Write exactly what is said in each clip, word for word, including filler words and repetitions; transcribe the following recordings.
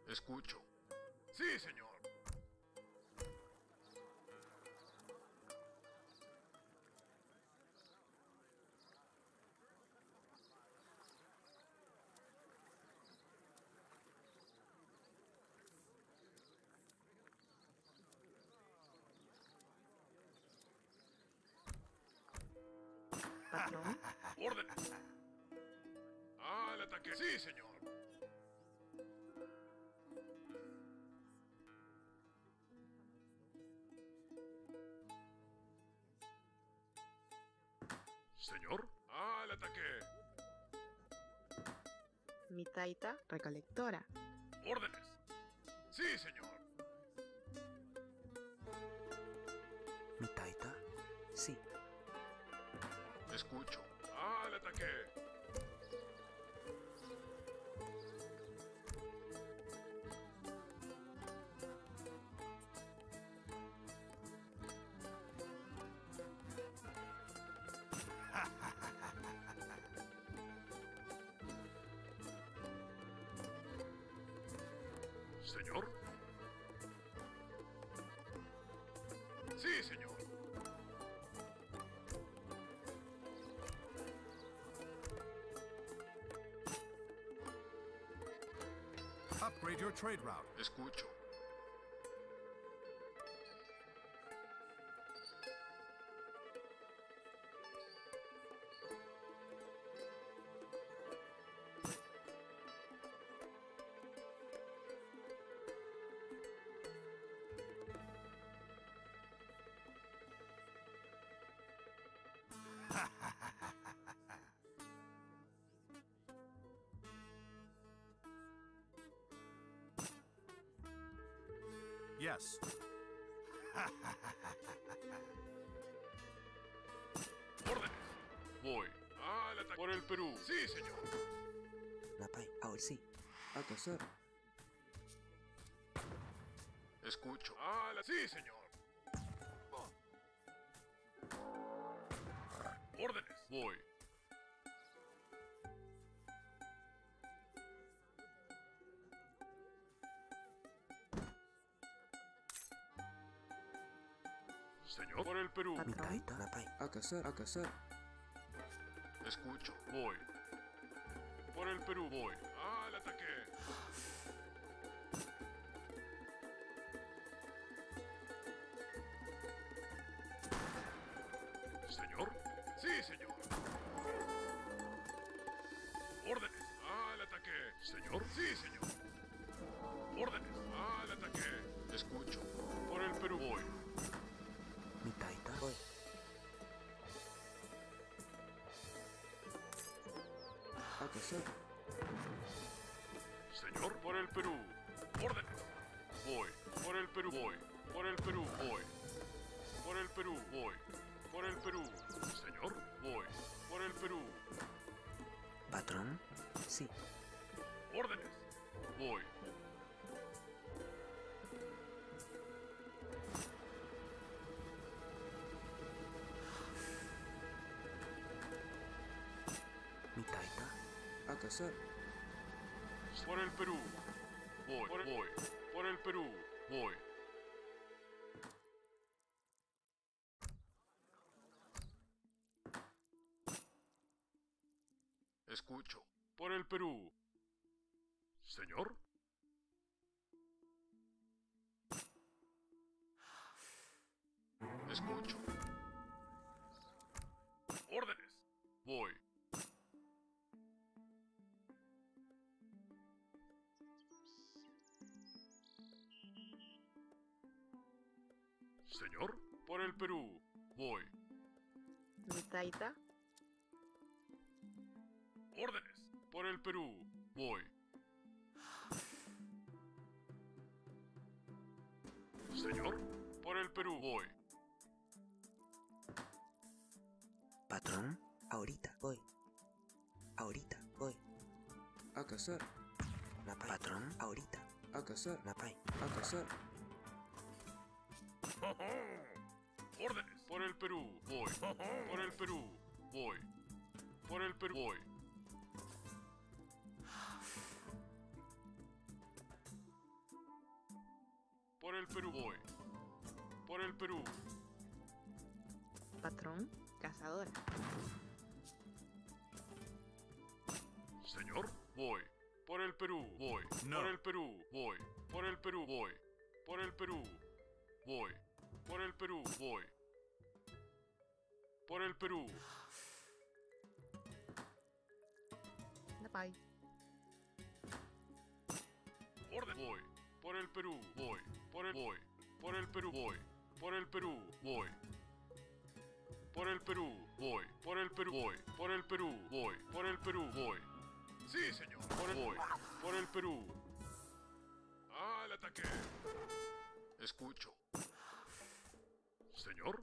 Escucho. Sí, señor. Patrón. ¡Órdenes! ¡Al ataque! ¡Sí, señor! ¿Señor? ¡Al ataque! Mi taita recolectora. ¡Órdenes! ¡Sí, señor! ¿Mi taita? Sí. Escucho. ¡Al ataque! ¿Señor? Sí, señor. Upgrade your trade route. Escucho. Yes. ¡Órdenes! Voy. ¡Al ataque! ¡Por el Perú! ¡Sí, señor! Napay, ahora sí. Acá, sir. Escucho. ¡Al ¡Sí, señor! ¡Órdenes! Voy. Señor, por el Perú. Mi taita, napay. Acá, sir. Acá, sir. Escucho. Voy. Por el Perú. Voy. ¡Al ataque! ¿Señor? Sí, señor. ¡Órdenes! ¡Al ataque! ¿Señor? Sí, señor. ¡Órdenes! ¡Al ataque! Escucho. Por el Perú. Voy. Mi taita. Voy. Acá, sir. Señor, por el Perú. ¡Órdenes! Voy. Por el Perú. Voy. Por el Perú. Voy. Por el Perú. Voy. Por el Perú. Señor, voy. Por el Perú. Patrón. Sí. ¡Órdenes! Voy. Mi taita. Acá, sir. Por el Perú. Voy. Por, voy. Por el Perú. Voy. Escucho. Por el Perú. ¿Señor? Escucho. ¡Órdenes! Voy. Señor, por el Perú. Voy. Mi taita. ¡Órdenes! Por el Perú. Voy. Señor, por el Perú. Voy. Patrón. Ahorita. Voy. Ahorita. Voy. Acá, sir. Napay. Patrón. Ahorita. Acá, sir. Napay. Acá, sir. ¡Órdenes! Por el Perú. Voy. Por el Perú. Voy. Por el Perú. Voy. Perú voy. Por el Perú. Patrón, cazadora. Señor, voy. Por el Perú voy. No. Por el Perú voy. Por el Perú voy. Por el Perú voy. Por el Perú voy. Por el Perú. Napay. Orden. Voy. Por el Perú voy. Por el voy. Por el Perú voy. Por el Perú voy. Por el Perú voy. Por el Perú voy. Por el Perú voy. Por el Perú voy. Sí, señor. Por el voy. Por el Perú. Al ataque. Escucho. Señor.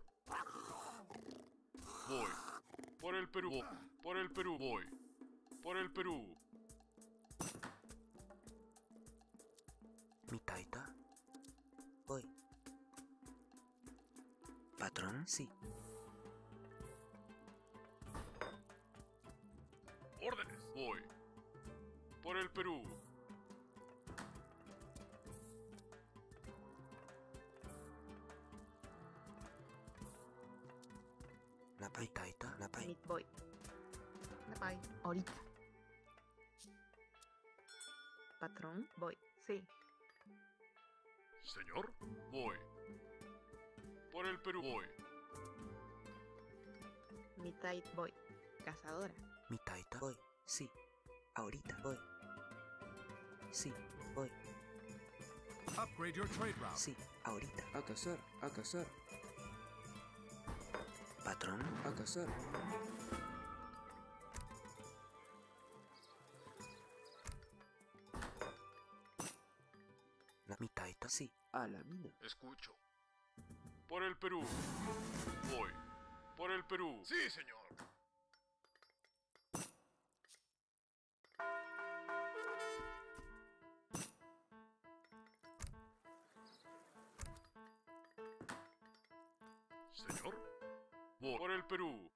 Voy. Por el Perú. Voy. Por el Perú voy. Por el Perú. Mi taita. Voy. Patrón, sí. Órdenes. Voy. Por el Perú. Napay, taita, napay. Meat boy. Napay. Ahorita. Patrón, voy. Sí. Señor, voy. Por el Perú voy. Mitait voy. Cazadora. Mi taita, voy. Sí. Ahorita, voy. Sí, voy. Upgrade your trade route. Sí, ahorita. A cazar, a cazar. Patrón, a cazar. La mi taita, sí. A la mina. Escucho. Por el Perú. Voy. Por el Perú. Sí, señor. Señor. Voy. Por el Perú.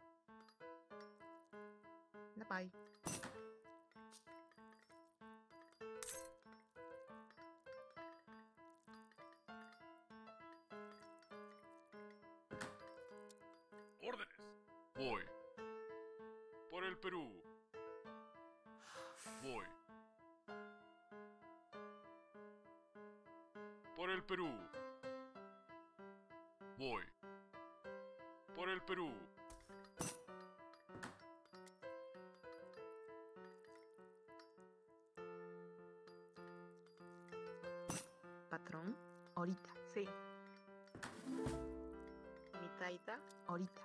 Napay. Órdenes. Voy. Por el Perú. Voy. Por el Perú. Voy. Por el Perú. Patrón, ahorita. Sí. Mitaita, ahorita.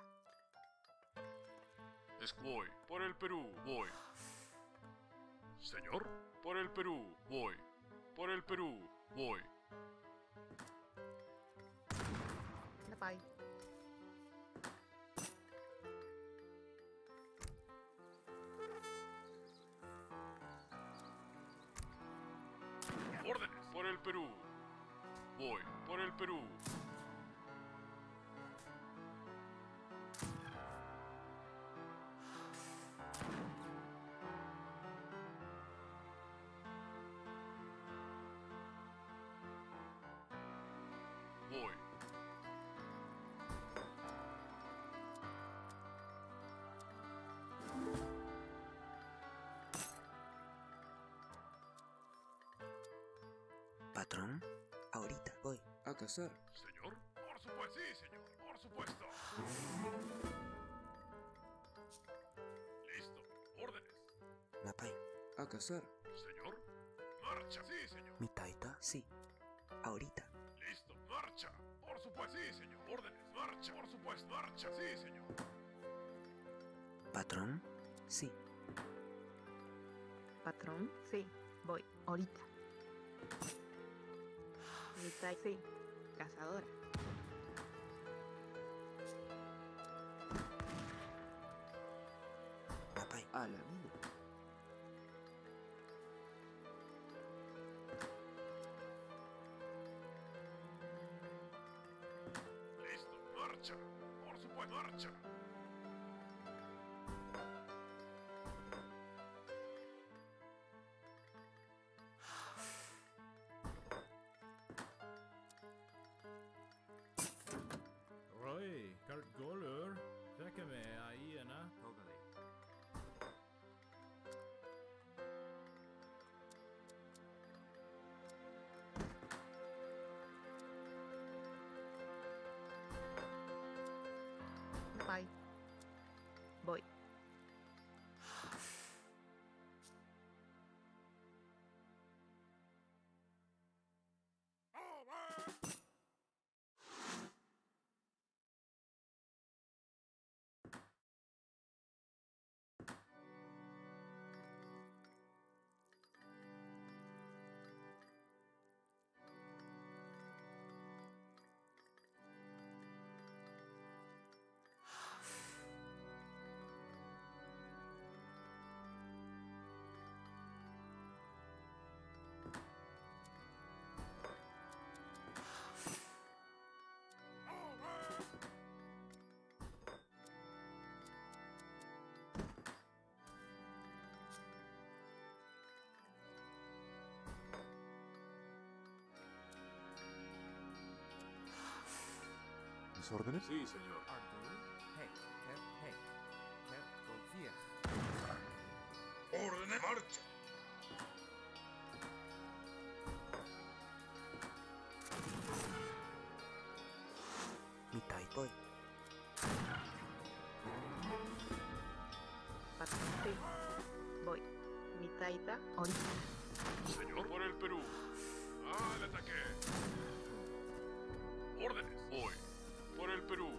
Es voy. Por el Perú. Voy. Señor. Por el Perú. Voy. Por el Perú. Voy. Napay. Órdenes. Por el Perú. Voy. Por el Perú. Voy. Patrón, ahorita voy. A cazar. Señor. Por supuesto. Sí, señor. Por supuesto. Listo. Órdenes. Napay. A cazar. Señor. Marcha. Sí, señor. Mi taita, sí. Ahorita. Listo. Marcha. Por supuesto. Sí, señor. Órdenes. Marcha. Por supuesto. Marcha. Sí, señor. Patrón, sí. Patrón, sí. Voy. Ahorita. Mitait, sí. Cazadora. Napay. A la mina. Listo. Marcha. Por supuesto. Marcha. ¿Las órdenes? Sí, señor. Pardo. Hey, hey, hey. Hey, confía. ¡Órdenes! ¡Marcha! Mi tai voy. Patrón, sí. Voy. Mi taita, ahorita. Señor, por el Perú. ¡Al ataque! ¡Órdenes! Voy. Por el Perú.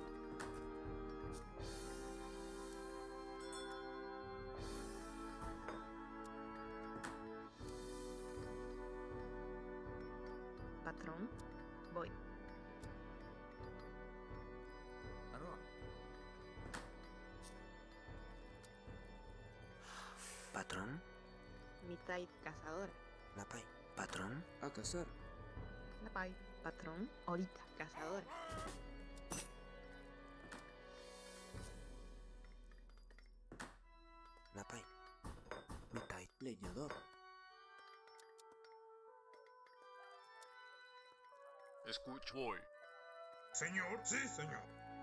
Patrón, voy. Arroz. Patrón. Mi taita, cazadora. La pai. Patrón. A cazar. La pai. Patrón, ahorita, cazadora. La pai. Mi tai. Leñador. Escucho. Voy. Señor, sí, señor.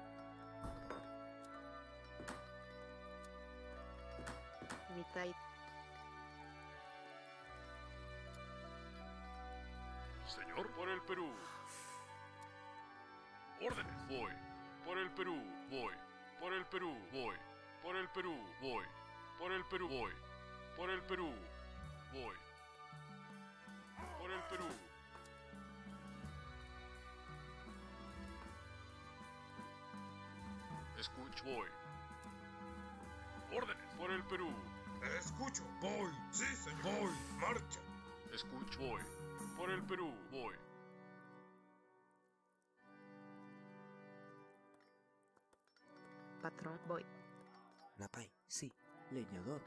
Mi taita, Señor, por el Perú. ¡Órdenes! Voy. Por el Perú. Voy. Por el Perú. Voy. Por el Perú. Voy. Por el Perú. Voy. Por el Perú. Voy. Por el Perú. Escucho. Voy. órdenes por el Perú. Escucho, voy. Sí, señor. Voy. Marcha. Escucho, voy. Por el Perú, voy. Patrón, voy. Napay, sí. Leñador.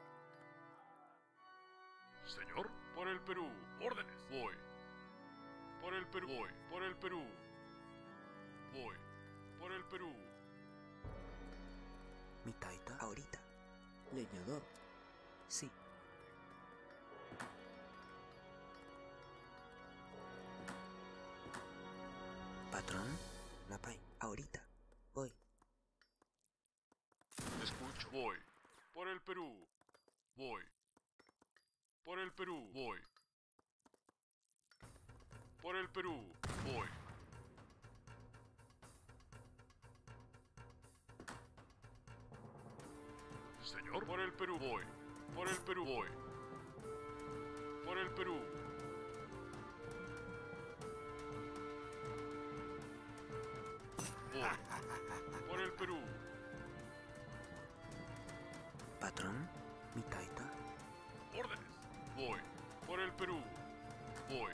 Señor, por el Perú, órdenes, voy. Por el Perú, voy. Por el Perú. Voy. Por el Perú. Mi taita ahorita. Leñador. Sí. Patrón, Napay, ahorita. Voy. Escucho, voy. Por el Perú, voy. Por el Perú, voy. Por el Perú, voy. Señor, por el Perú, voy. Por el Perú, voy. Por el Perú. Voy. Por el Perú. Patrón, mi taita. Órdenes. Voy. Por el Perú. Voy.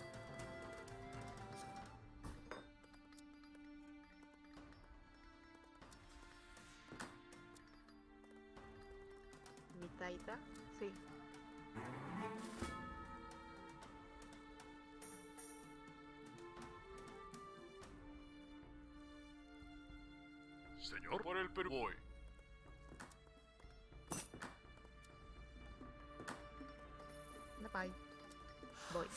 Mi taita, sí. Señor, por el Perú, voy. Napay. Voy.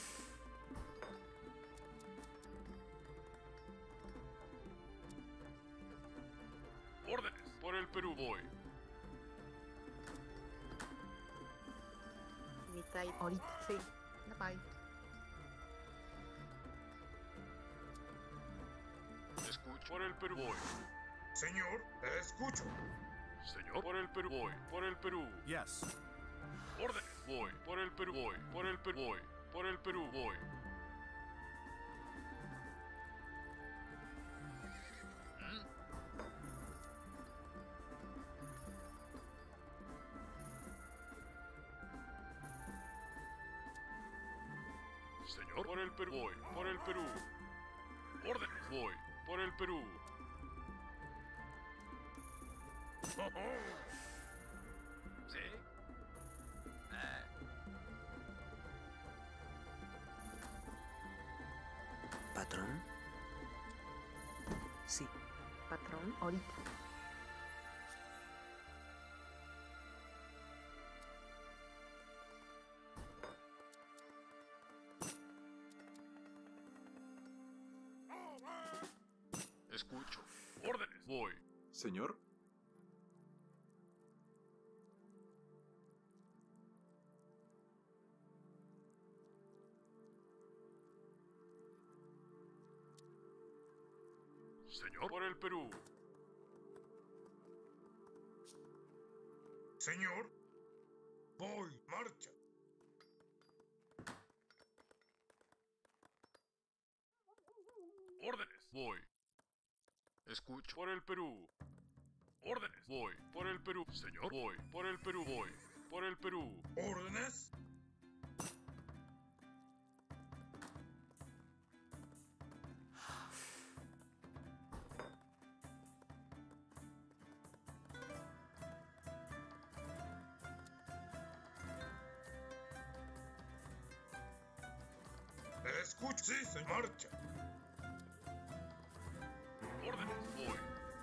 Órdenes. Por el Perú, voy. Mi taita, ahorita, sí. Napay. Escucho. Por el Perú, voy. Señor, escucho. Señor, por el Perú, voy. Por el Perú. Yes. Órdenes. Voy. Por el Perú, voy. Por el Perú, voy. Por el Perú, voy. Señor, por el Perú, voy. Por el Perú. Órdenes. Voy. Por el Perú. ¿Sí? Patrón. Sí. Patrón, ahorita. Escucho. Órdenes. Voy. Señor. Señor. Por el Perú. Señor. Voy. Marcha. Órdenes. Voy. Escucho. Por el Perú. Órdenes. Voy. Por el Perú. Señor. Voy. Por el Perú. Voy. Por el Perú. Órdenes. Escucha. Sí, señor. Marcha. Órdenes. Voy.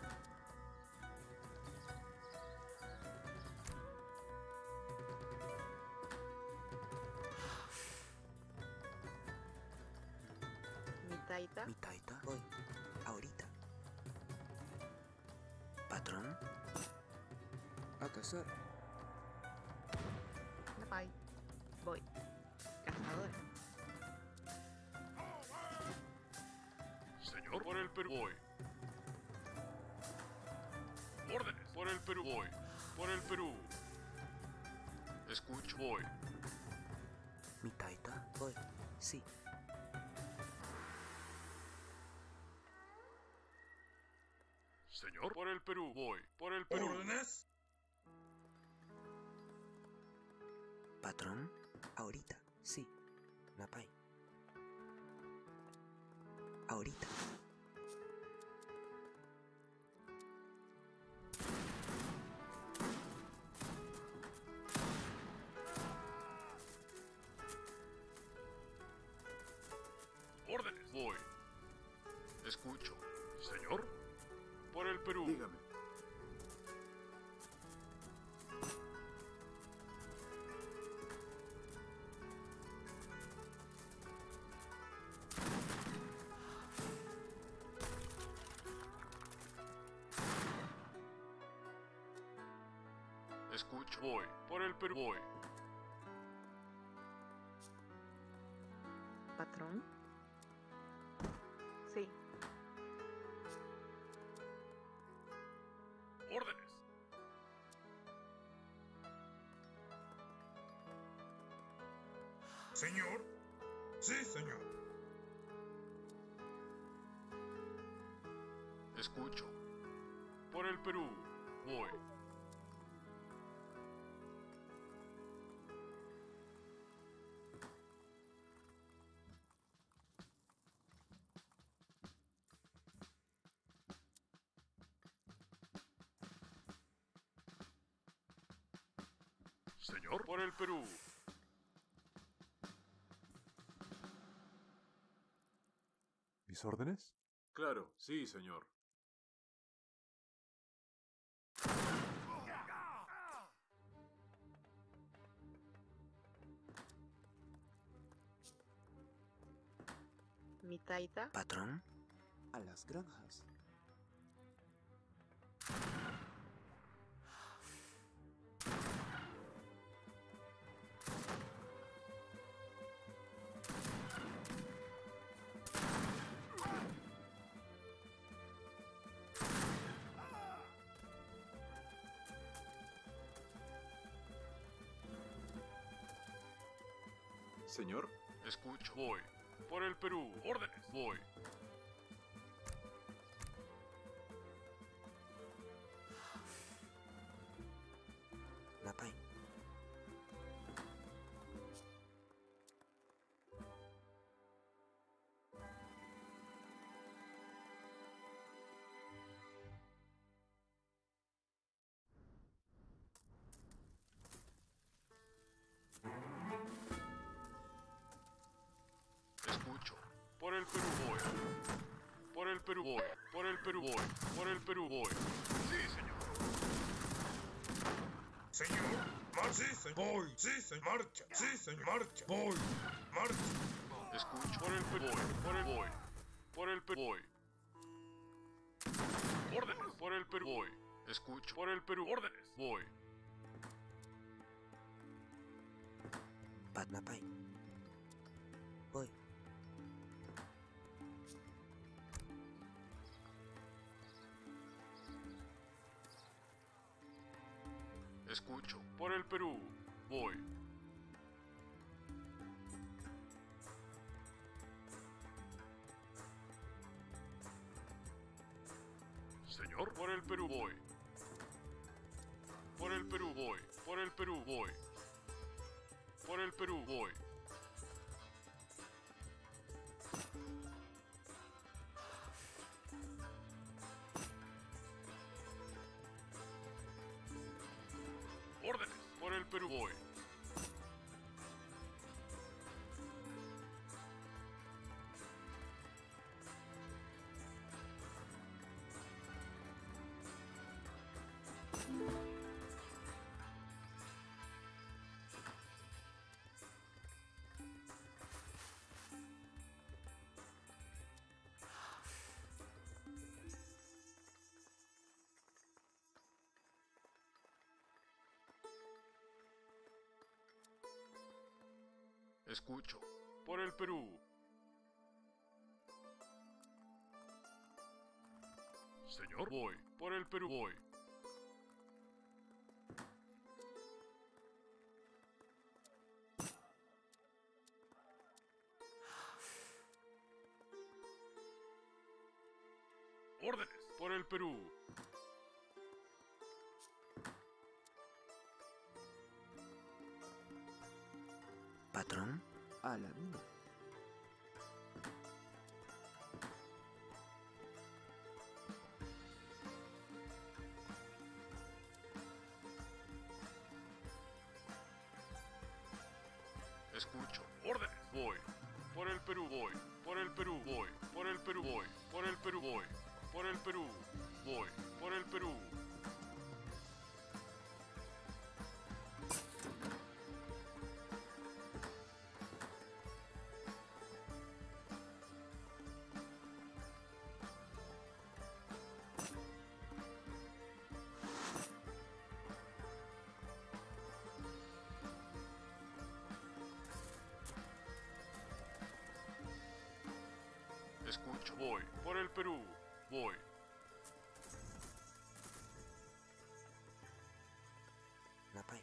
Mi taita. Mi taita. Voy. Ahorita. Patrón. A cazar. Napay. Voy. Cazador. Señor. Por el Perú. Voy. Órdenes. Por el Perú. Voy. Por el Perú. Escucho. Voy. Mi taita. Voy. Sí. Señor. Por el Perú. Voy. Por el Perú. Órdenes. Patrón. Ahorita. Sí. Napay. Ahorita. Órdenes. Voy. Escucho. Señor. Por el Perú. Dígame. Escucho. Voy. Por el Perú. Voy. Patrón. Sí. Órdenes. Señor. Sí, señor. Escucho. Por el Perú. Voy. Señor. Por el Perú. ¿Mis órdenes? Claro, sí, señor. Mi taita. Patrón. A las granjas. Señor. Escucho. Voy. Por el Perú. Órdenes. Voy. Napay. Escucho. Por el Perú. Voy. Por el Perú. Voy. Por el Perú. Voy. Por el Perú. Voy. Sí, señor. Señor. Mar sí, señor. Voy. Sí, señor. Marcha. Sí, señor. Marcha. Voy. Marcha. Escucho. Por el Perú. Voy. Por el voy. Por el Perú. Voy. Órdenes. Por el Perú. Voy. Escucho. Por el Perú. Órdenes. Voy. Patnapai. Voy. Escucho. Por el Perú. Voy. Señor, por el Perú voy. Por el Perú voy. Por el Perú voy. Por el Perú voy. Órdenes. Por el Perú voy. Escucho. Por el Perú. Señor, voy. Por el Perú voy. Órdenes. Por el Perú. Patrón. A la mina. Escucho. Órdenes. Voy. Por el Perú voy. Por el Perú voy. Por el Perú voy. Por el Perú voy. Por el Perú voy. Por el Perú. Escucho. Voy. Por el Perú. Voy. Napai.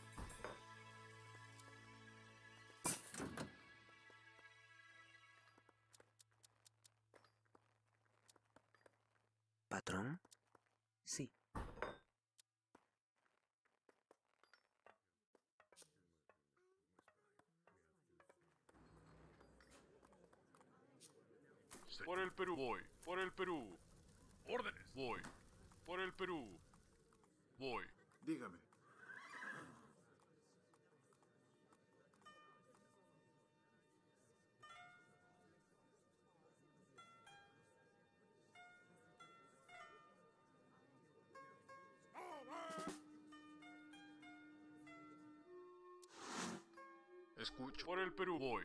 Patrón. Sí. Por el Perú voy. Por el Perú. Órdenes. Voy. Por el Perú. Voy. Dígame. Escucho. Por el Perú voy.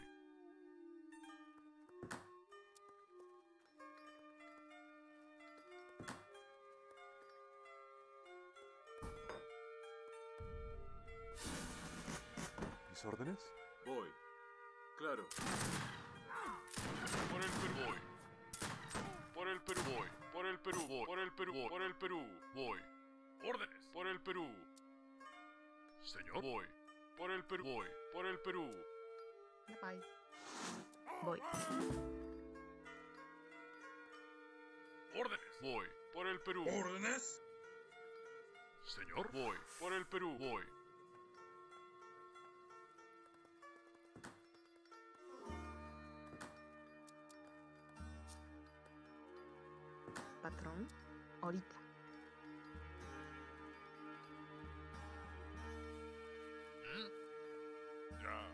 ¿Mis órdenes? Voy. Claro. Por el Perú voy. Por el Perú voy. Por el Perú voy. Por el Perú voy. Por el Perú voy. Órdenes. Por el Perú. Señor, voy. Por el Perú voy. Por el Perú. Bye. Voy. Órdenes. Voy. Por el Perú. ¿Órdenes? Señor, voy. Por el Perú voy. Patrón. Ahorita. Ya.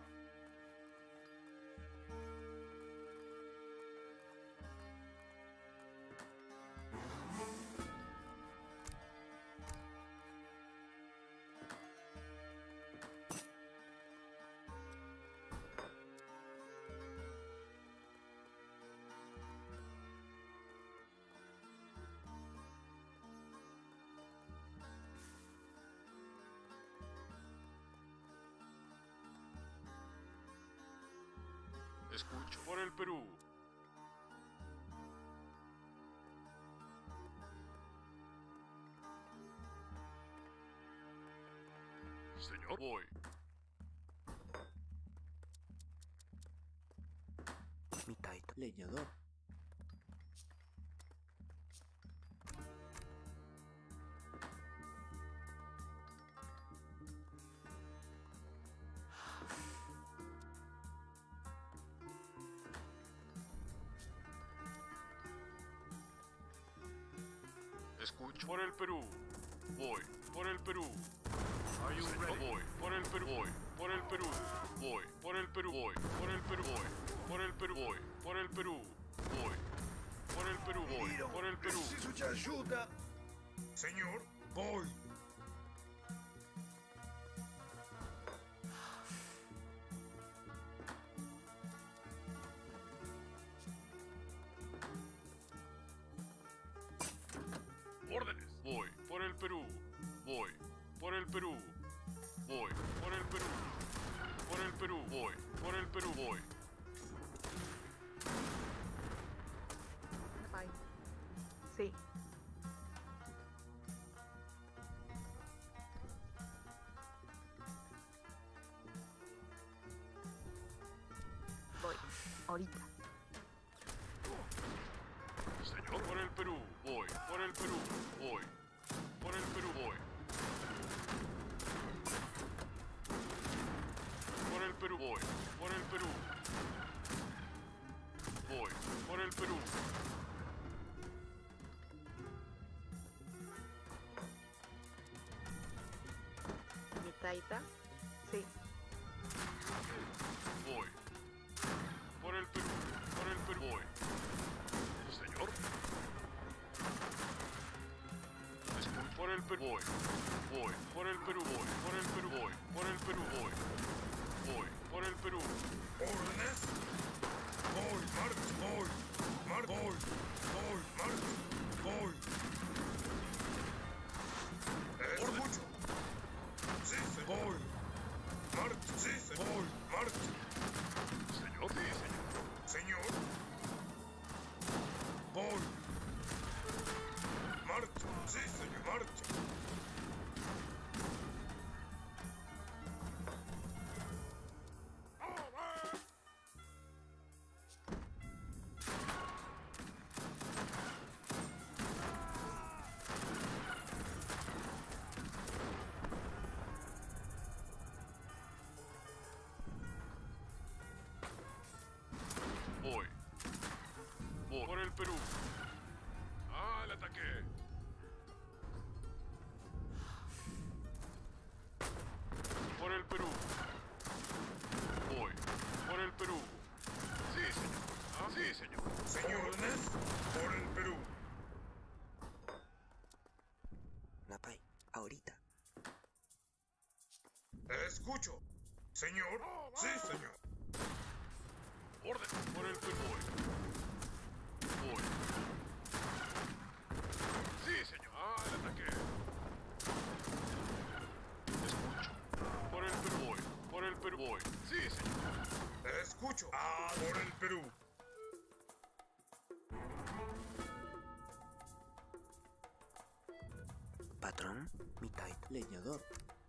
Escucho. Por el Perú. Señor, voy. Mi taita. Leñador. Escucho. Por el Perú. Voy. Por el Perú. Señor, voy. Por el Perú. Voy. Por el Perú. Voy. Por el Perú. Voy. Por el Perú. Voy. Por el Perú. Voy. Por el Perú. Voy. Por el Perú. Voy. Por el Perú. Preciso de ajuda. Senhor, voy. Órdenes. Voy. Por el Perú. Voy. Por el Perú. Voy. Por el Perú. Por el Perú. Voy. Por el Perú. Voy. Bye. Sí. Voy. Ahorita. Señor, por el Perú. Voy. Por el Perú. Voy. Por el Perú. Voy. Por el Perú. Voy. Por el Perú. Voy. Por el Perú. Mi taita. Sí. Voy. Por el Perú. Por el Perú. Voy. Señor. Escucho. Por el Perú. Voy. Voy. Por el Perú. Voy. Por el Perú. Voy. Por el Perú. Voy. Voy. Por el Perú. Órdenes. Voy, marcha, voy. Mar, voy. Voy, marcha. Voy. Escucho. Sí, señor. Voy. Marcha, sí, señor. Voy, marcha. Señor. Sí, señor. Señor. Voy. Marcha, sí, señor, marcha. Voy. Voy. Por el Perú. Al ataque. Por el Perú. Voy. Por el Perú. Sí, señor. Ah, sí, señor. Señores, por el Perú. Napay. Ahorita. Escucho. Señor. Sí, señor. Orden. Por el Perú. Voy. Voy. Sí, señor. Al ataque. Escucho. Por el Perú. Voy. Por el Perú. Voy. Sí, señor. Escucho. Ah, por el Perú. Patrón. Mi taita. Leñador.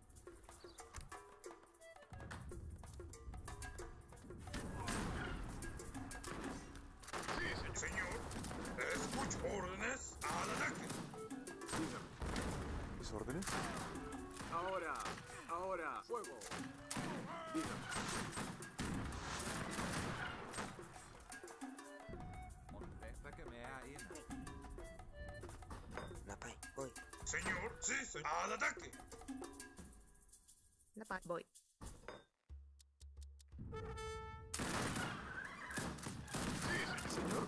Sí, señor. Señor. Escucho. Órdenes. Al ataque. ¿Mis órdenes? Ahora, ahora, fuego. Dígame. Montepa que me ha ido. Napay. Voy. Señor. Sí, señor. Al ataque. La pa- Voy. Señor.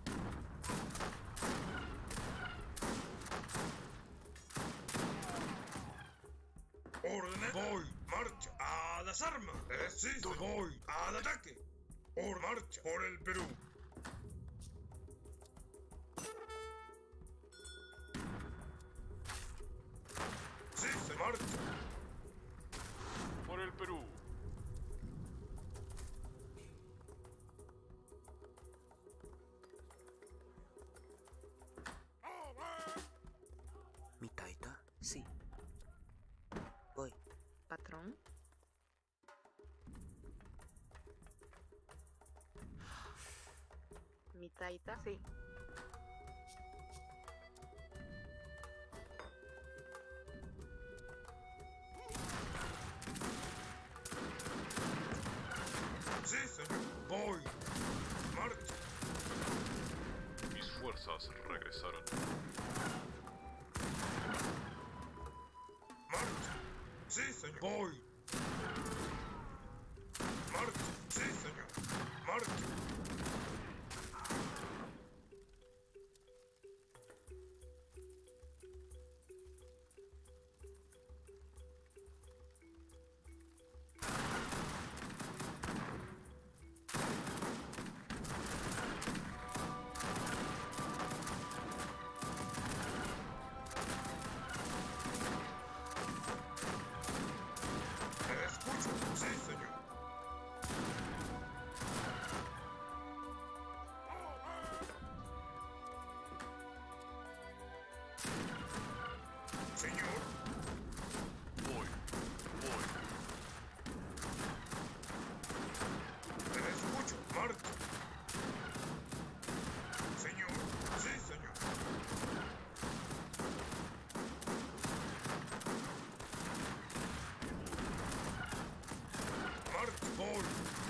Órdenes. Voy. Marcha. A las armas. Eh, sí, señor. Voy. Al ataque. Por marcha. Por el Perú. Sí, se marcha. Por el Perú. mi taita. Sí. Sí, señor. Voy. Marcha. Mis fuerzas regresaron. Marcha. Sí, señor. Voy. Marcha. Sí, señor. Marcha. Escucho. Sí, señor. Señor. Voy, voy. Escucho. Marcha. Señor. Sí, señor. Marcha. Voy.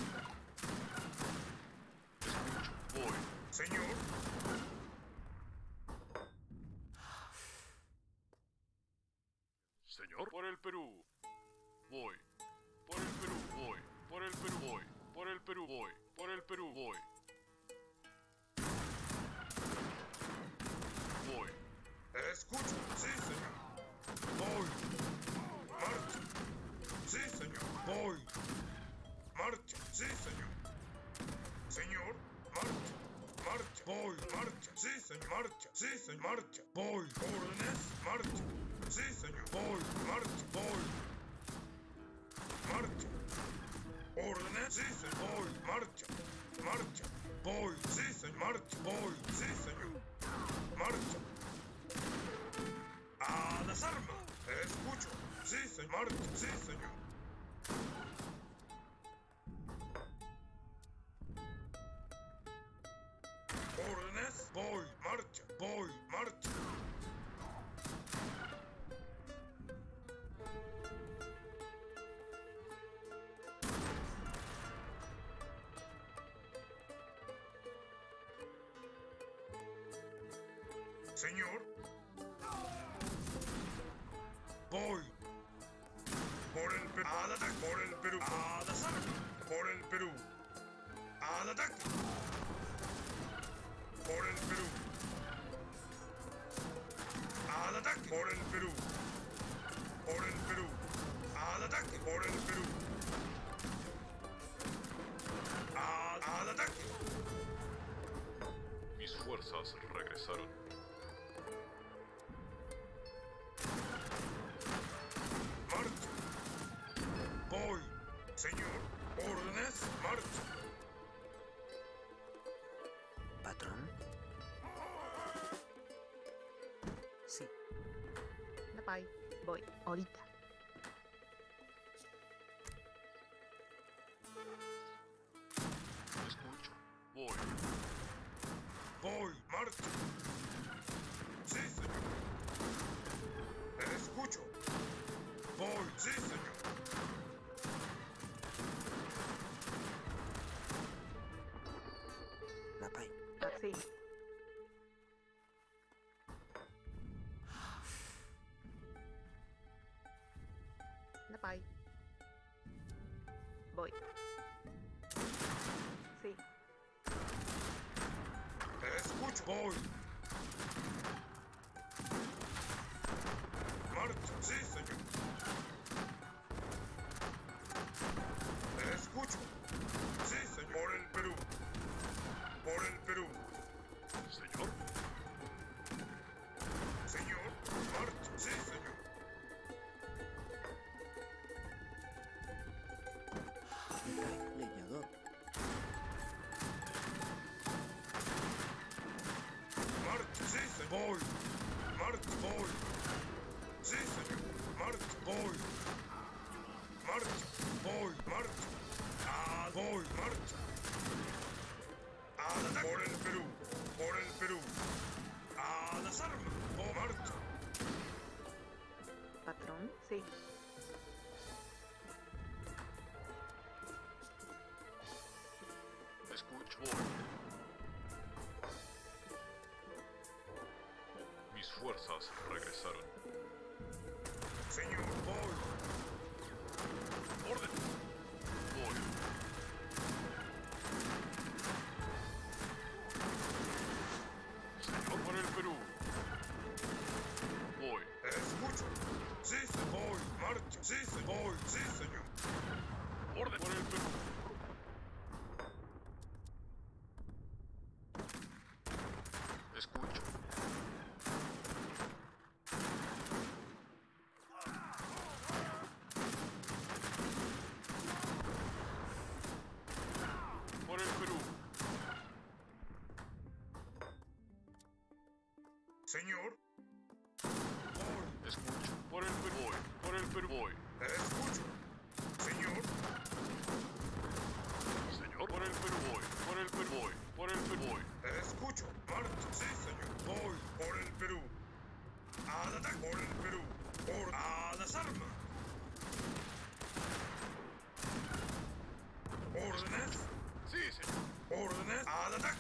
Escucho, voy. Señor. Señor. Por el Perú. Voy. Por el Perú, voy. Por el Perú, voy. Por el Perú, voy. Por el Perú, voy. Voy. Escucho. Sí, señor. Voy. Marcha. Sí, señor. Voy. Marcha. Sí, señor. Señor. Marcha. Marcha. Voy. Marcha. Sí, señor. Marcha. Sí, señor. Marcha. Voy. Órdenes. Marcha. Sí, señor. Voy. Marcha. Voy. Marcha. Órdenes. Sí, señor. Voy. Marcha. Marcha. Voy. Sí, señor. Marcha. Voy. Sí, señor. Marcha. ¡A las armas! Escucho. Sí, señor. Marcha. Sí, señor. Órdenes. Voy. Marcha. Voy. Marcha. Señor. Voy. Por el Perú. Al ataque. Por el Perú. A las armas. Por el Perú. Al ataque. Por el Perú. Al ataque. Por el Perú. Por el Perú. Al ataque. Por el Perú. Al, al ataque. Mis fuerzas regresaron. Marcha. Voy. Señor. Órdenes. Marcha. Patrón. Sí. Napay. Voy. Ahorita. Escucho, voy. Voy. Marcha. Sí, señor. Escucho. Voy. Sí, señor. Napay. Sí. Napay. Voy. Sí. Escucho. Voy. Marcha. Sí, señor. Escucho. Sí, señor. Por el Perú. Por el Perú. Señor. Señor. Marcha. Sí, señor. Mitay, leñador. Marcha. Sí, señor. Voy. Marcha. Voy. Sí, señor. Marcha. Voy. Marcha. Voy. Marcha. Ah, voy. Marcha. Al ataque. ataque. Por el Perú. Por el Perú. A las armas. O marcha. Patrón, sí. Escucho. Voy. Mis fuerzas regresaron. Señor, voy. Orden. Voy. Señor, por el Perú. Voy. Escucho. Sí, señor. Voy. Marcha. Sí, señor. Voy. Sí, señor. Orden por el Perú. Escucho. Por el Perú. Señor. Voy. Escucho. Por el Perú. Voy. Por el Perú. Voy. Escucho. Señor. Señor. Por el Perú. Voy. Por el Perú. Voy. Por el Perú. Voy. Escucho. Marcha. Sí, señor. Voy. Por el Perú. Al ataque. Por el Perú. Por a las armas. Órdenes. Sí, señor. Órdenes. Al ataque.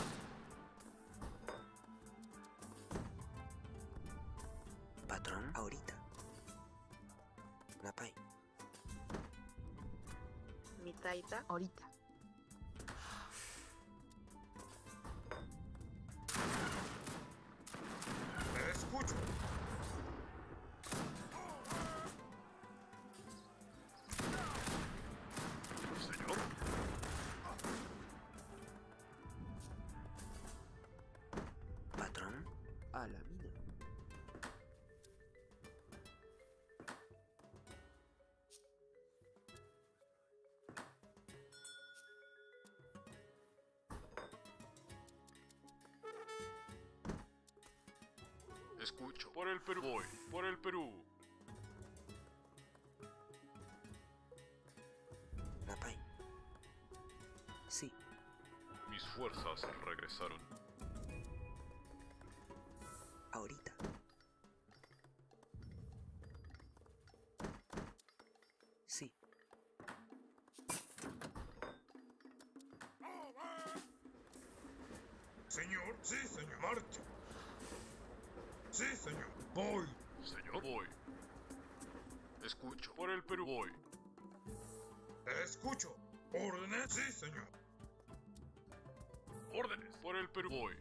Patrón, ahorita. Napay. Mi taita, ahorita. Escucho. Señor. Patrón, a la mina. Escucho. Por el Perú. Voy. Por el Perú. Napay. Sí, Mis fuerzas regresaron. ahorita. Sí, Señor. Sí, señor. Marcha. Sí, señor. Voy. Señor. Voy. Escucho. Por el Perú. Voy. Escucho. Órdenes. Sí, señor. Órdenes. Por el Perú. Voy.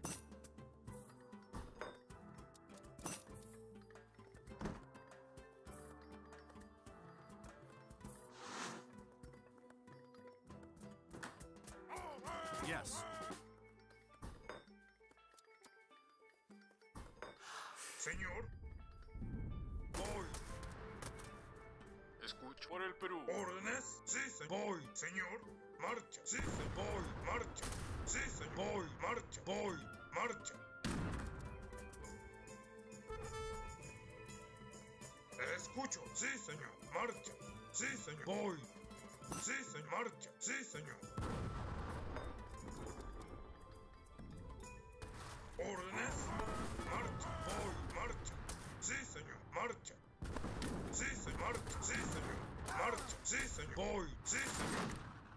Yes. Señor. Voy. Escucho. Por el Perú. Órdenes. Sí, señor. Voy. Señor. Marcha. Sí, señor. Voy. Marcha. Sí, señor. Voy. Marcha. Voy. Marcha. Escucho. Sí, señor. Marcha. Sí, señor. Voy. Sí, señor. Marcha. Sí, señor. Órdenes. Marcha. Voy. Marcha. Sí, señor. Marcha. Sí, señor. Marcha. Sí, señor. Marcha. Sí, señor. Voy. Sí, señor.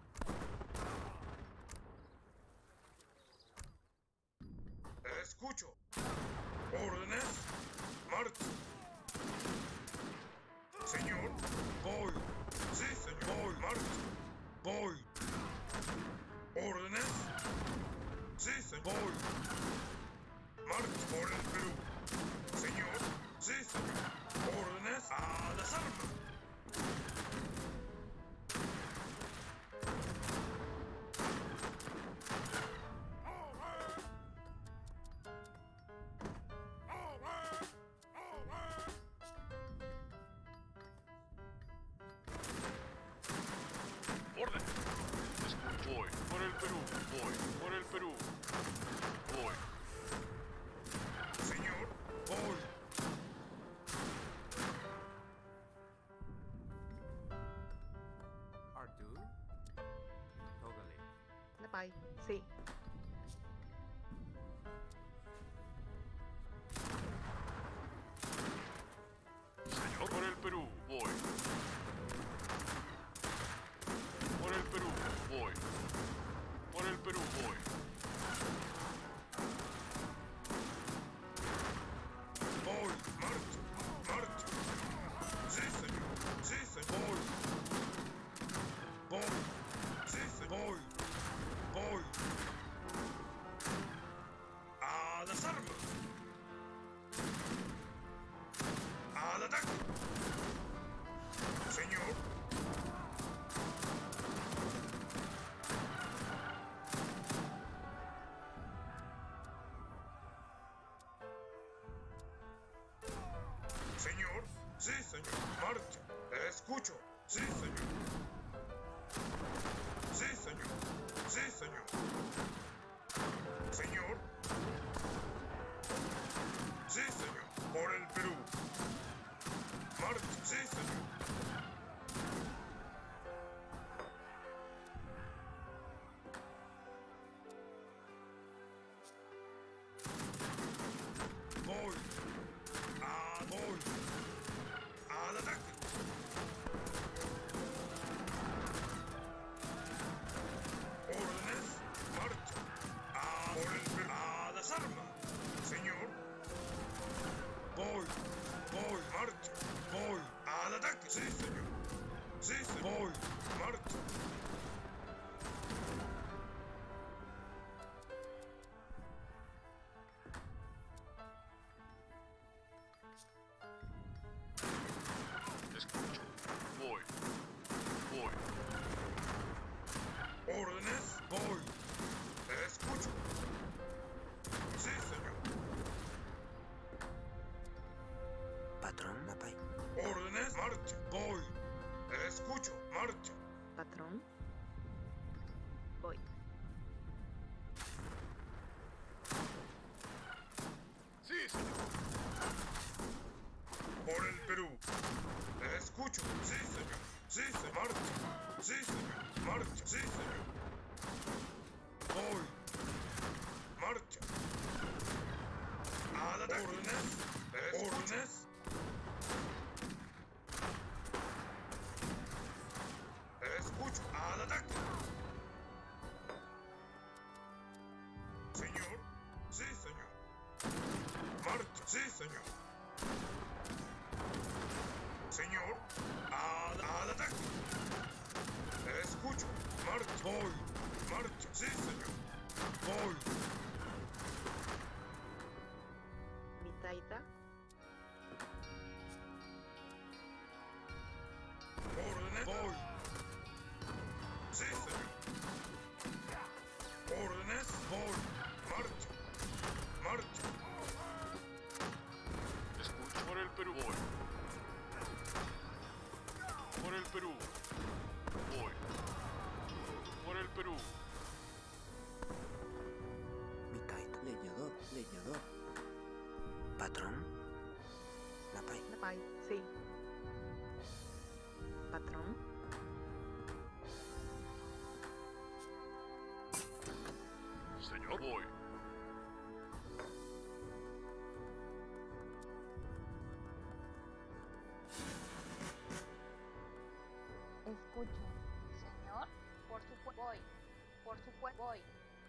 Escucho. Órdenes. Marcha. Señor. Voy. Sí, señor. Voy. Marcha. Voy. Órdenes. Sí, señor. Voy. Marcha por el Perú. Señor. Sí, señor. Órdenes. A las armas. Orden. Escucho. Voy. Por el Perú. Voy. Por el Perú. Voy. Señor. Voy. Pardo. Toggle. Napay, sí. Perú, voy. Por el Perú, voy. Por el Perú, voy. Voy, marcha, marcha. Sí, señor. Sí, señor. Voy. Voy. Sí, señor. Voy. Voy. A las armas. Al ataque. Señor. Señor. Sí, señor. Marcha. Escucho. Sí, señor. Sí, señor. Sí, señor. Señor. Sí, señor. Por el Perú. Marcha. Sí, señor. Voy. Ah, voy. Al ataque. Órdenes. Marcha. Ah, por el Perú. A las armas. Señor. Voy. Voy. Marcha. Voy. Al ataque. Sí, señor. Sí, señor. Voy. Marcha. Escucho. Voy. Voy. Órdenes. Voy. Escucho. Sí, señor. Patrón, napay. Órdenes. Marcha. Voy. Escucho. Marcha. Patrón. Voy. Sí, señor. Por el Perú. Escucho. Sí, señor. Sí, señor. Marcha. Sí, señor. Marcha. Sí, señor. Voy. Marcha. Al ataque. Órdenes. Órdenes. Escucho. Al ataque. Señor. Sí, señor. Marcha. Sí, señor. Señor. Al, al ataque. Escucho. Marcha. Voy. Marcha. Sí, señor. Voy. Mi taita. Órdenes. Voy. Sí, señor. Órdenes. Voy. Marcha. Marcha. Escucho. Por el Perú, voy. Por el Perú. Voy. Por el Perú. Mi taita. Leñador, leñador. Patrón. Napay. Napay. Sí. Patrón. Señor, voy. Escucho. Señor, por supuesto voy. Por supuesto voy.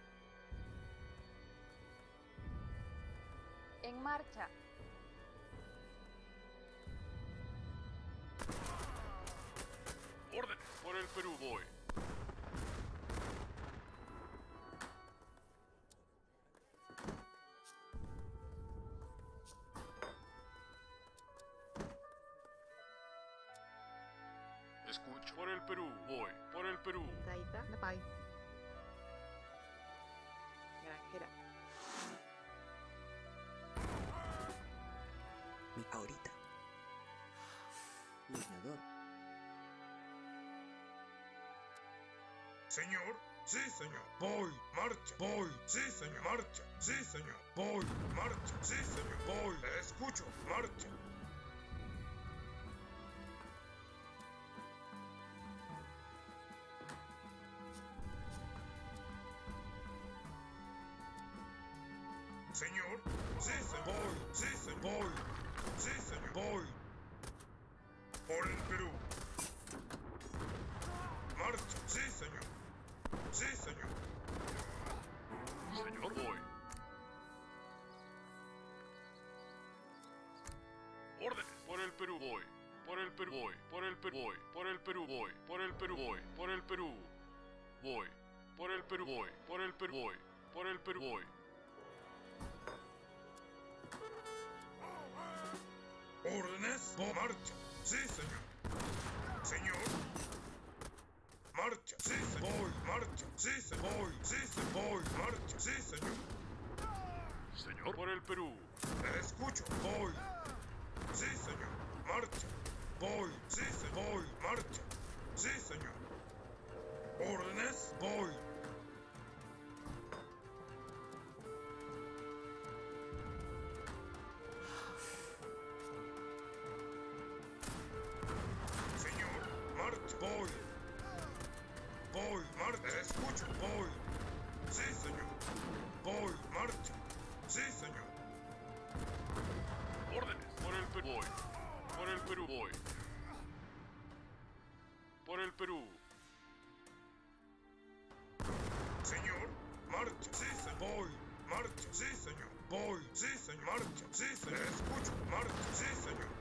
En marcha. Órdenes. Por el Perú, voy. Escucho. Por el Perú, voy. Por el Perú. Taita. Napay. Granjera. Mi ahorita. Leñador. Señor. Sí, señor. Voy. Marcha. Voy. Sí, señor. Marcha. Sí, señor. Voy. Marcha. Sí, señor. Voy. Escucho. Marcha. Señor. Sí, señor. Voy. Sí, señor. Voy. Sí, señor. Voy. por el Perú. Marcha, sí, señor. Sí, señor. Señor, voy. Órdenes. Por el Perú, voy. Por el Perú, voy. Por el Perú, voy. Por el Perú, voy. Por el Perú, voy. Por el Perú, voy. Por el Perú, voy. Por el Perú, voy. Por el Perú, voy. Órdenes, vo- marcha. Sí, señor. Señor. Marcha. Sí, señor. Voy. Marcha. Sí, señor. Voy. Sí, señor. Voy. Marcha. Sí, señor. Señor, por el Perú. Escucho. Voy. Sí, señor. Marcha. Voy. Sí, señor. Voy. Marcha. Sí, señor. Órdenes. Voy. Señor. Marcha. Voy. Voy. Marcha. Escucho. Voy. Sí, señor. Voy. Marcha. Sí, señor. Órdenes. Por el Perú, voy. Por el Perú, voy. Por el Perú. Señor, marcha. Sí, señor. Voy. Marcha. Sí, señor. Voy. Sí, señor. Marcha. Sí, señor. Escucho. Marcha. Sí, señor.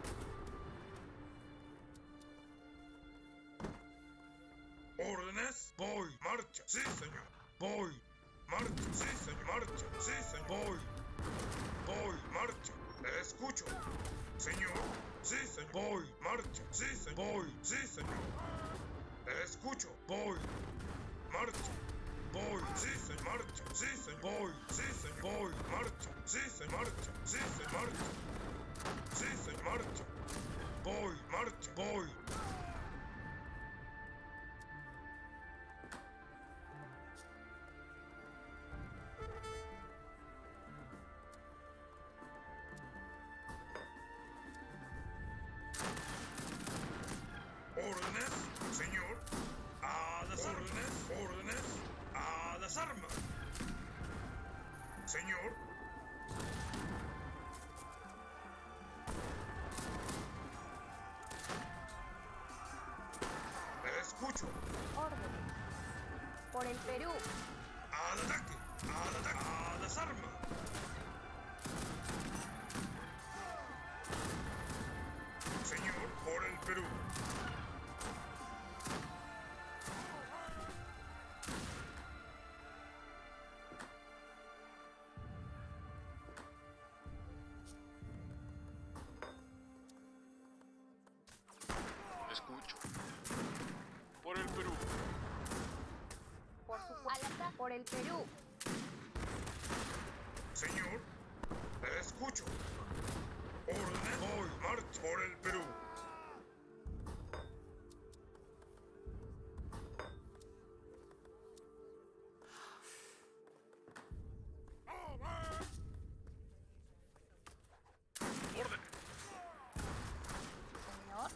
Órdenes. Voy. Marcha. Sí, señor. Voy. Marcha. Sí, señor. Marcha. Sí, señor. Voy. Voy. Marcha. Escucho. Señor. Sí, señor. Voy. Marcha. Sí, señor. Voy. Sí, señor. Escucho. Voy. Marcha. Voy. Sí, señor. Marcha. Sí, señor. Voy. Sí, señor. Voy. Marcha. Sí, señor. Marcha. Sí, señor. Marcha. Sí, señor. Marcha. Voy. Marcha. Voy. Órdenes, señor. A las órdenes, órdenes. A las armas. Señor. Escucho. Órdenes. Por el Perú. Al ataque. Al ataque. A las armas. Señor, por el Perú. Escucho. Por el Perú. Por su alata. Por el Perú. Señor, escucho. Orden, voy, marcha por el Perú. Órdenes. Señor.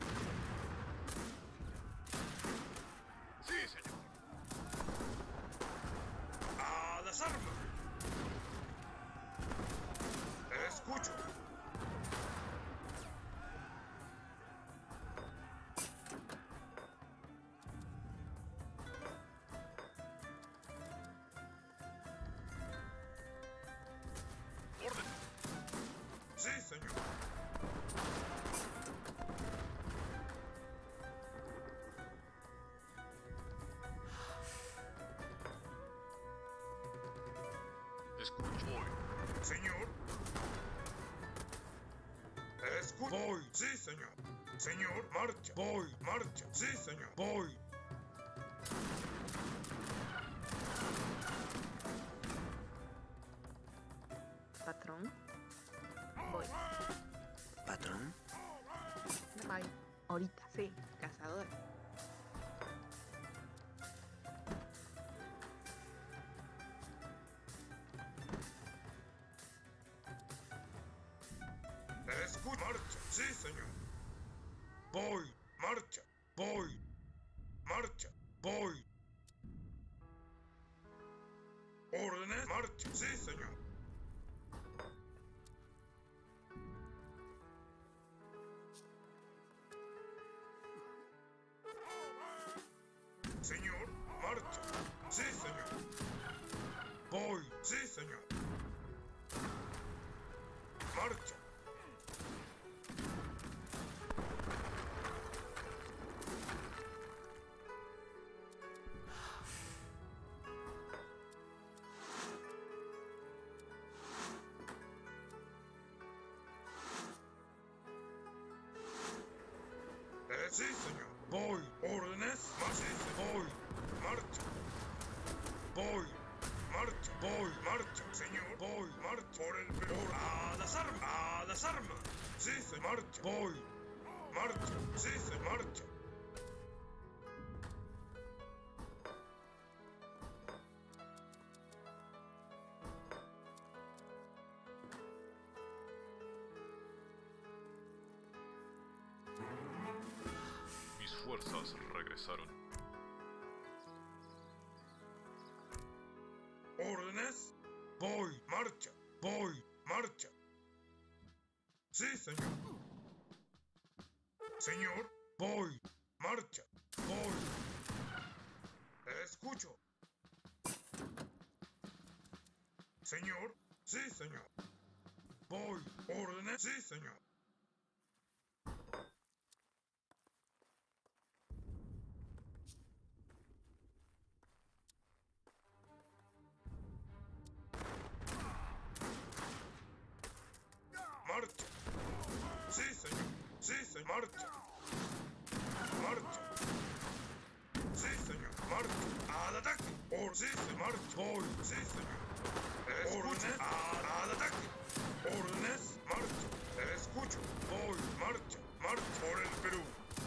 Sí, señor. A las armas. Escucho. Órdenes. Sí, señor. Escucho. Voy. Señor. Escucho. Voy. Sí, señor. Señor, marcha. Voy. Marcha. Sí, señor. Voy. Patrón. Voy. Patrón, Bye. Ahorita. Sí. Cazador. Escucho. Marcha. Sí, señor. Voy. Marcha. Voy. Marcha. Voy. Órdenes. Marcha. Sí, señor. Sí, señor. Voy. ¿Órdenes? Más. Sí, voy. Marcha. Voy. Marcha. Voy. Marcha. Señor. Voy. Marcha. Por el Perú. A las armas. A las armas. Sí, señor. Marcha. Voy. Marcha. Sí, señor. Marcha. Mis fuerzas regresaron. ¿Órdenes? Voy. Marcha. Voy. Marcha. Sí, señor. Señor. Voy. Marcha. Voy. Escucho. Señor. Sí, señor. Voy. ¿Órdenes? Sí, señor. Marcha. Sí, señor. Sí, señor. Marcha. Marcha. Sí, señor. Marcha. Al ataque. Or sí, señor. Marcha. Voy. Sí, señor. Órdenes. Al, al ataque. Órdenes. Marcha. Escucho. Voy. Marcha. Marcha. Por el Perú.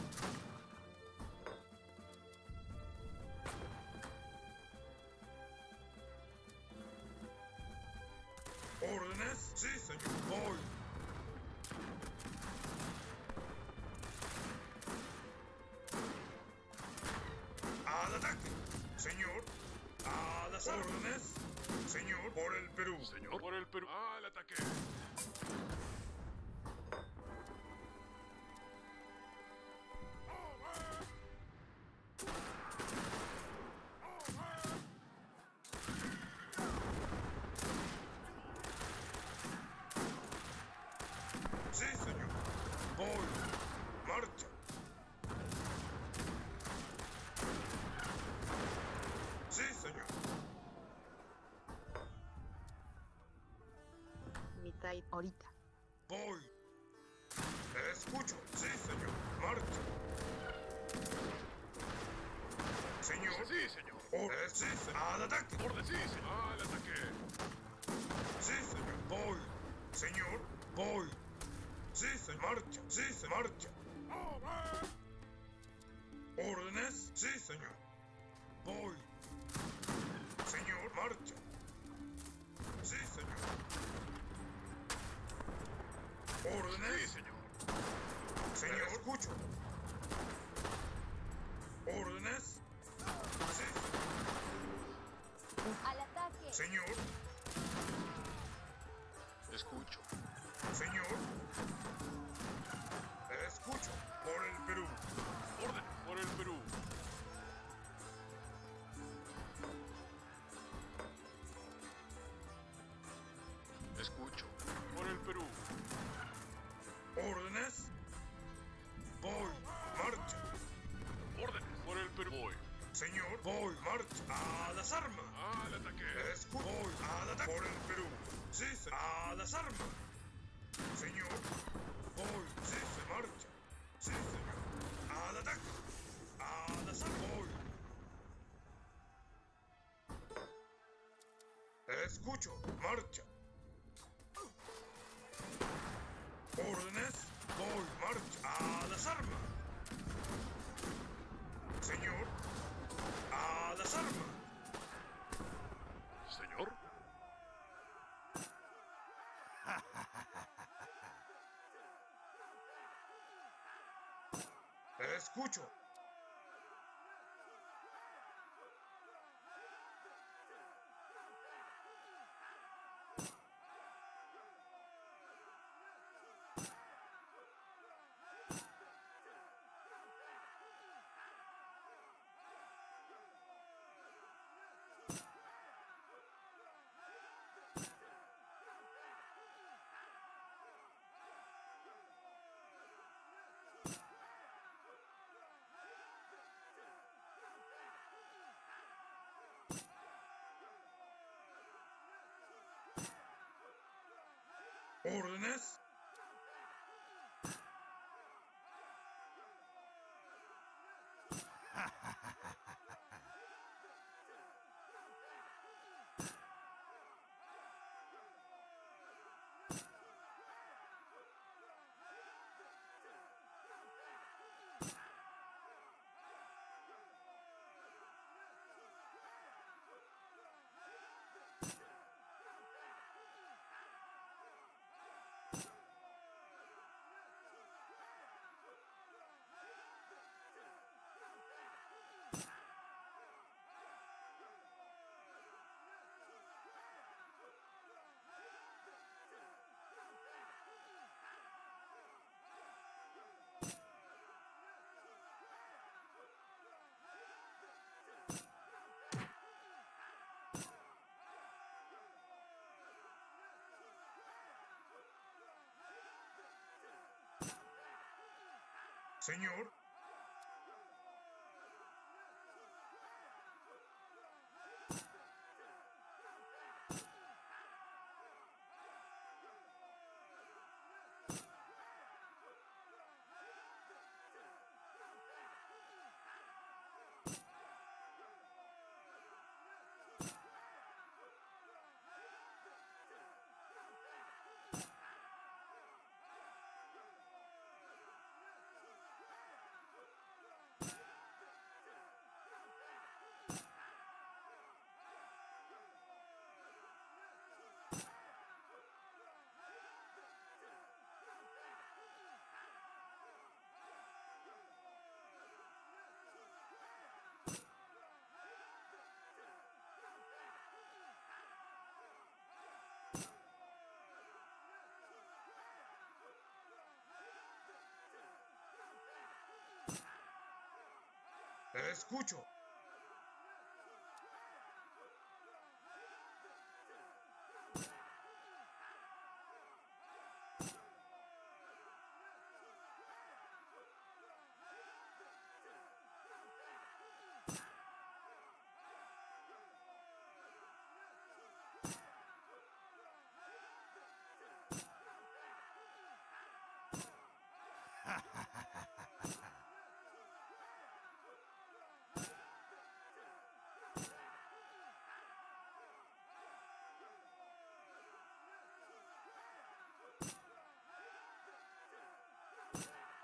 ¿Órdenes? Sí, señor. Voy. Al ataque. Señor. A las órdenes. Señor. Por el Perú. Señor, por el Perú. ¡Al ataque! Sí, señor. Voy. Marcha. Sí, señor. Mitad ahorita. Voy. Escucho. Sí, señor. Marcha. Señor. Sí, señor. Orden. Sí, señor. Al ataque. Orden, sí, señor. ¡Al ataque! Sí, señor. Voy. Señor. Voy. Sí, se marcha. Sí, se marcha. ¿Órdenes? Sí, señor. Voy. Señor, marcha. Sí, señor. ¿Órdenes? Sí, señor. Señor, escucho. ¿Órdenes? Sí, Al ataque. señor. Escucho. Señor. Escucho. Por el Perú. Orden, por el Perú. Escucho. Por el Perú. ¿Órdenes? Voy. Marcha. Orden, por el Perú. Voy. Señor, voy. Marcha. A las armas. ¡Al ataque! Escucho. Voy. Al ataque. Por el Perú. Sí, se... A las armas. Señor. Voy. Sí, se marcha. Sí, señor. Al ataque. A las armas. Voy. Escucho. Marcha. ¿Órdenes? Voy. Marcha. A las armas. Señor. A las armas. Señor. Escucho. ¿Órdenes? Señor. Te escucho.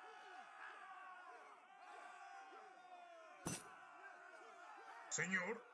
Señor.